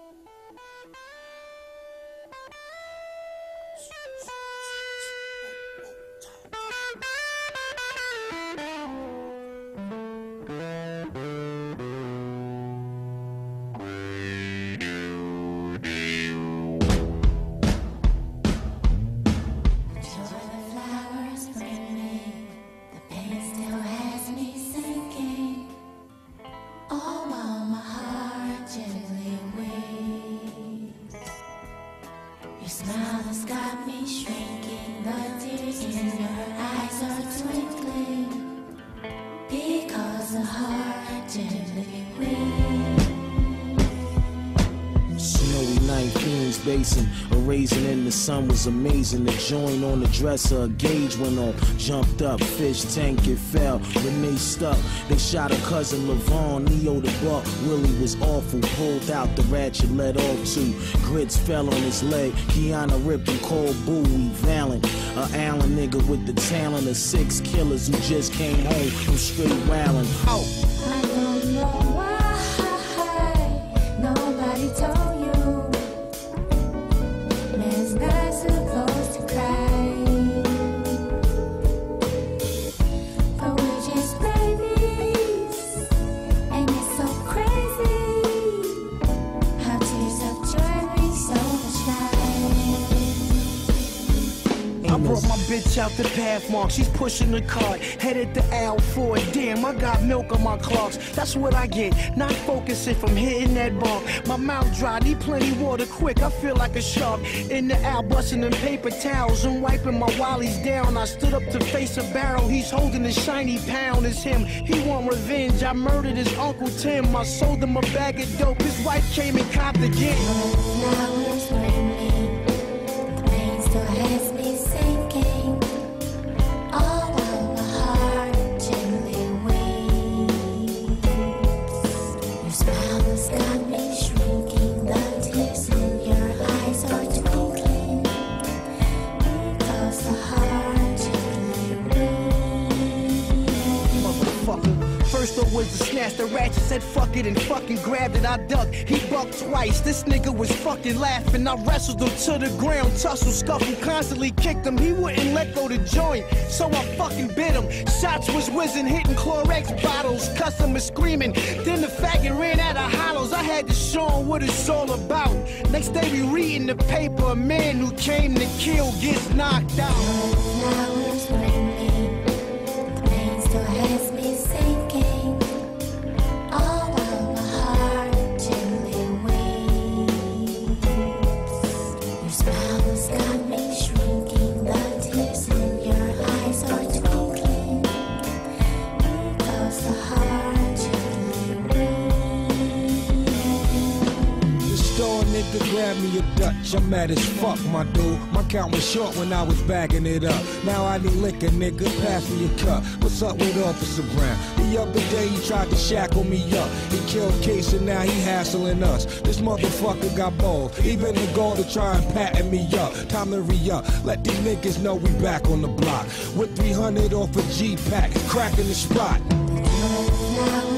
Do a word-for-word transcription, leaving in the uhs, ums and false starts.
Smile has got me shrinking, the tears in your eyes are twinkling, because the heart gently weeps. Snowy night, Queens Basin, a raisin in the sun was amazing. The joint on the dresser, a gauge went on, jumped up, fish tank, it fell. Renee stuck, they shot her cousin Levon, Neo the buck. Willie was awful, pulled out the ratchet, let off two. Grits fell on his leg, Kiana ripped him cold, Bowie, Valen. A Allen nigga with the talent of six killers who just came home from straight wildin'. Oh. I don't know why nobody told you man's not supposed to cry, but we're just babies, and it's so crazy how tears of joy bring so much light. I brought my bitch out the Pathmark, she's pushing the cart, headed to Al Ford. Damn, I got milk on my clocks, that's what I get, not focusing from hitting that bar. My mouth dry, need plenty water quick, I feel like a shark. In the Al, busting them paper towels and wiping my wallies down. I stood up to face a barrel, he's holding a shiny pound. It's him, he want revenge, I murdered his Uncle Tim. I sold him a bag of dope, his wife came and copped again. Flowers bring me, the pain still has me sinking. All while my heart gently weeps. Your smile has got me shrinking, the tears in your eyes are twinkling, because the heart gently weeps. Motherfucker. First though was to snatch the ratchet, said fuck it and fucking grabbed it. I ducked, he bucked twice. This nigga was fucking laughing. I wrestled him to the ground, tussle, scuffle, constantly kicked him. He wouldn't let go the joint, so I fucking bit him. Shots was whizzing, hitting Clorox bottles, customers screaming. Then the faggot ran out of hollows. I had to show him what it's all about. Next day we reading the paper, a man who came to kill gets knocked out. Flowers bring me, the pain still has me sinking. All while my heart gently weeps. Your smile has got me shrinking, the tears in your eyes are twinkling, because the heart gently weeps. The store nigga grabbed me a Dutch, I'm mad as fuck, my dude. My count was short when I was bagging it up. Now I need liquor, nigga, pass me a cup. What's up with Officer Brown? The other day he tried to shackle me up. He killed Case and now he hassling us. This motherfucker got balls, even the goal to try and pattern me up. Time to re-up, let these niggas know we back on the block. With three hundred off a G-Pack, cracking the spot. Now